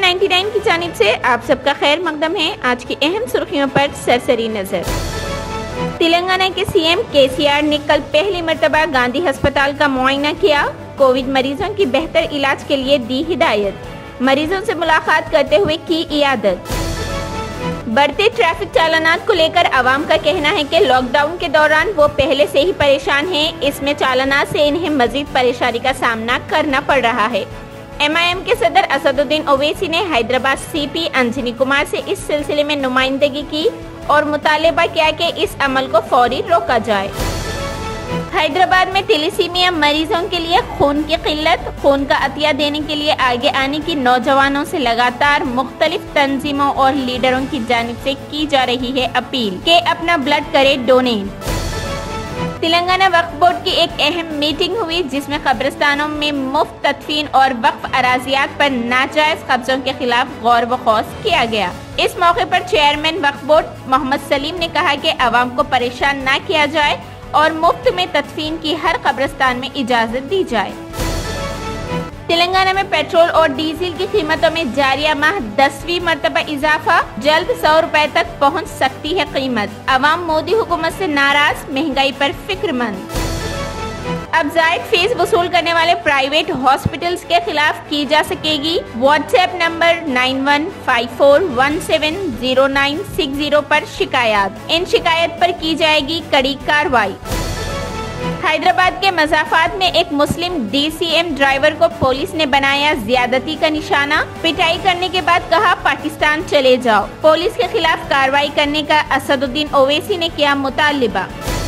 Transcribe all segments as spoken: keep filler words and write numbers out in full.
Ninety nine کی جانب سے آپ سب کا خیر مقدم ہے۔ آج کی اہم سرخیوں پر سرسری نظر۔ تلنگانہ کے سی ایم کے سی آر نے کل پہلی مرتبہ گاندھی ہسپتال کا معائنہ کیا۔ کووڈ مریضوں کی بہتر علاج کے لیے دی ہدایت، مریضوں سے ملاقات کرتے ہوئے کی عیادت۔ بڑھتے ٹریفک چالانات کو لے کر عوام کا کہنا ہے کہ لاک ڈاؤن کے دوران وہ پہلے سے ہی پریشان ہیں، اس میں چالانات سے انہیں مزید پریشانی کا سامنا کرنا پڑ رہا ہے۔ ایم آئی ایم کے صدر اسد الدین اویسی نے حیدرآباد سی پی انجنی کمار سے اس سلسلے میں نمائندگی کی اور مطالبہ کیا کہ اس عمل کو فوری روکا جائے۔ حیدرآباد میں تیلیسیمیا مریضوں کے لیے خون کی قلت، خون کا عطیہ دینے کے لیے آگے آنے کی نوجوانوں سے لگاتار مختلف تنظیموں اور لیڈروں کی جانب سے کی جا رہی ہے اپیل کہ اپنا بلڈ کرے ڈونیٹ۔ تلنگانہ وقف بورڈ کی ایک اہم میٹنگ ہوئی جس میں قبرستانوں میں مفت تدفین اور وقف اراضیات پر ناجائز قبضوں کے خلاف غور و خوض کیا گیا۔ اس موقع پر چیئرمین وقف بورڈ محمد سلیم نے کہا کہ عوام کو پریشان نہ کیا جائے اور مفت میں تدفین کی ہر قبرستان میں اجازت دی جائے۔ تلنگانہ میں پیٹرول اور ڈیزل کی قیمتوں میں جاریہ ماہ دسویں مرتبہ اضافہ، جلد سو روپے تک پہنچ سکتی ہے قیمت۔ عوام مودی حکومت سے ناراض، مہنگائی پر فکر مند۔ اب زائد فیس وصول کرنے والے پرائیویٹ ہاسپٹلز کے خلاف کی جا سکے گی WhatsApp number nine one five four one seven zero nine six zero پر شکایات۔ ان شکایت پر کی جائے گی کڑی کارروائی۔ حیدرآباد کے مضافات میں ایک مسلم ڈی سی ایم ڈرائیور کو پولیس نے بنایا زیادتی کا نشانہ، پٹائی کرنے کے بعد کہا پاکستان چلے جاؤ۔ پولیس کے خلاف کارروائی کرنے کا اسد الدین اویسی نے کیا مطالبہ۔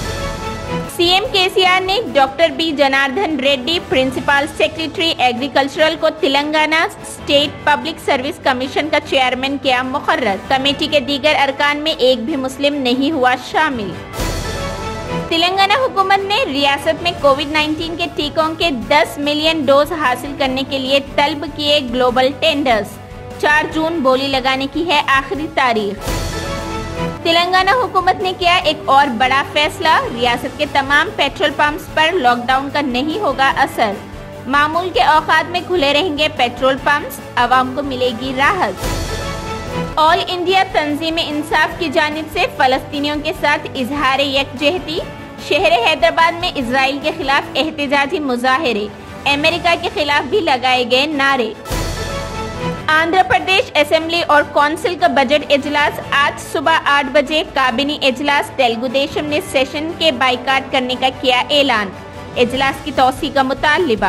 C M K C R نے doctor B Janardhan Reddy, principal secretary agricultural کو Telangana state public service commission کا چیئرمین کیا مقرر۔ کمیٹی کے دیگر ارکان میں ایک بھی مسلم نہیں ہوا شامل۔ تلنگانہ حکومت نے ریاست میں کووڈ نائنٹین کے ٹیکوں کے دس ملین ڈوز حاصل کرنے کے لیے طلب کیے گلوبل ٹینڈرز۔ چار جون بولی لگانے کی ہے آخری تاریخ۔ تلنگانہ حکومت نے کیا ایک اور بڑا فیصلہ، ریاست کے تمام پیٹرول پمپس پر لاک ڈاؤن کا نہیں ہوگا اثر۔ معمول کے اوقات میں کھلے رہیں گے پیٹرول پمپس، عوام کو ملے گی راحت۔ آل انڈیا تنظیم انصاف کی جانب سے فلسطینیوں کے ساتھ اظہار یکجہتی، شہر حیدرآباد میں اسرائیل کے خلاف احتجاجی مظاہرے، امریکہ کے خلاف بھی لگائے گئے نعرے۔ آندھرا پردیش اسمبلی اور کونسل کا بجٹ اجلاس آج صبح آٹھ بجے۔ کابینی اجلاس تیلگو دیشم نے سیشن کے بائیکاٹ کرنے کا کیا اعلان، اجلاس کی توسیع کا مطالبہ۔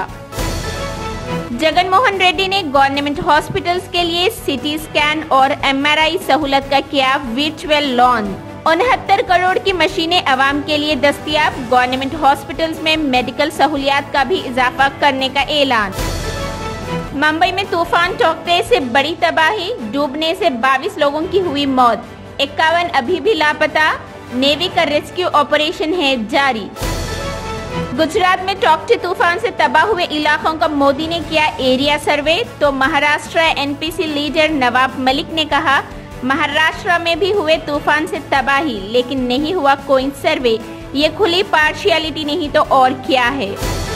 جگن موہن ریڈی نے گورنمنٹ ہاسپٹلز کے لیے سی ٹی اسکین اور ایم آر آئی سہولت کا کیا ورچوئل لانچ۔ انہتر کروڑ کی مشینیں عوام کے لیے دستیاب، گورنمنٹ ہاسپٹلز میں میڈیکل سہولیات کا بھی اضافہ کرنے کا اعلان۔ ممبئی میں طوفان ٹوکتے سے بڑی تباہی، ڈوبنے سے بائیس لوگوں کی ہوئی موت، اکاون ابھی بھی لاپتہ، نیوی کا ریسکیو آپریشن ہے جاری۔ گجرات میں ٹوکتے طوفان سے تباہ ہوئے علاقوں کا مودی نے کیا ایریا سروے، تو Maharashtra N C P leader Nawab Malik نے کہا مہاراشٹر میں بھی ہوئے طوفان سے تباہی لیکن نہیں ہوا کوئی سروے، یہ کھلی پارشیلٹی نہیں تو اور کیا ہے۔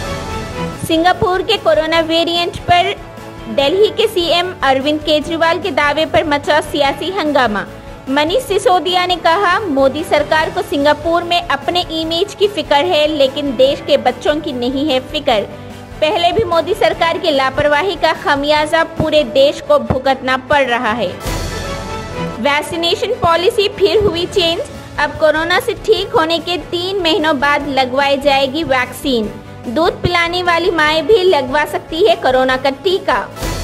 سنگاپور کے کورونا ویرینٹ پر دہلی کے سی ایم اروند کیجریوال کے دعوے پر مچا سیاسی ہنگامہ۔ منیش سسودیا نے کہا مودی سرکار کو سنگاپور میں اپنے امیج کی فکر ہے لیکن دیش کے بچوں کی نہیں ہے فکر۔ پہلے بھی مودی سرکار کی لاپرواہی کا خمیازہ پورے دیش کو بھگتنا پڑ رہا ہے۔ ویکسینیشن پالیسی پھر ہوئی چینج، اب کورونا سے ٹھیک ہونے کے تین مہینوں بعد لگوائی جائے گی ویکسین۔ دودھ پلانے والی مائیں بھی لگوا سکتی ہے کورونا کا ٹیکہ۔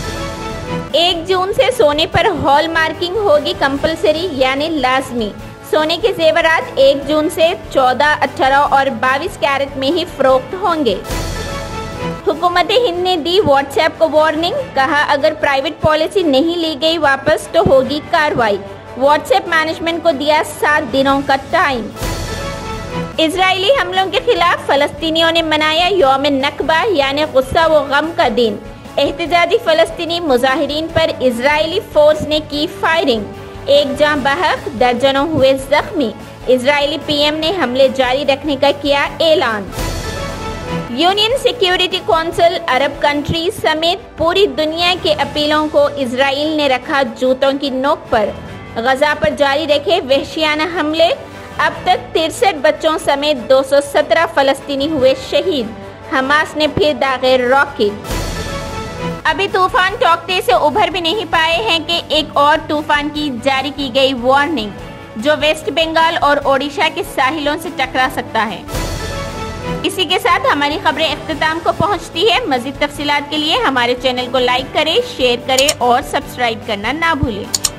ایک جون سے سونے پر ہال مارکنگ ہوگی کمپلسری یعنی لازمی۔ سونے کے زیورات ایک جون سے چودہ، اٹھارہ اور بائیس کیرٹ میں ہی فروخت ہوں گے۔ حکومت ہند نے دی واٹس ایپ کو وارننگ، کہا اگر پرائیویٹ پالیسی نہیں لی گئی واپس تو ہوگی کارروائی۔ واٹس ایپ مینجمنٹ کو دیا سات دنوں کا ٹائم۔ اسرائیلی حملوں کے خلاف فلسطینیوں نے منایا یوم نکبہ یعنی غصہ و غم کا دن۔ احتجاجی فلسطینی مظاہرین پر اسرائیلی فورس نے کی فائرنگ، ایک جاں بحق، درجنوں ہوئے زخمی۔ اسرائیلی پی ایم نے حملے جاری رکھنے کا کیا اعلان۔ यूनियन सिक्योरिटी काउंसिल अरब कंट्रीज समेत पूरी दुनिया के अपीलों को इजराइल ने रखा जूतों की नोक पर। गजा पर जारी रखे वहशियाना हमले, अब तक तिरसठ बच्चों समेत दो सौ सत्रह फलस्तीनी हुए शहीद। हमास ने फिर दागे रॉकेट। अभी तूफान टोकते से उभर भी नहीं पाए हैं कि एक और तूफान की जारी की गई वार्निंग, जो वेस्ट बंगाल और ओडिशा के साहिलों से टकरा सकता है। इसी के साथ हमारी खबरें इख्तिताम को पहुंचती है। मजीद तफसीलात के लिए हमारे चैनल को लाइक करें, शेयर करें और सब्सक्राइब करना ना भूलें।